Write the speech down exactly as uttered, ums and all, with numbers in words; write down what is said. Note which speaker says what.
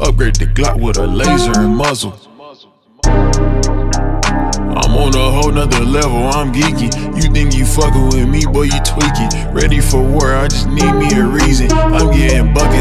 Speaker 1: Upgrade the Glock with a laser and muzzle. I'm on a whole nother level, I'm geeky. You think you fucking with me, boy, you tweaking. Ready for war, I just need me a reason. I'm getting buckets.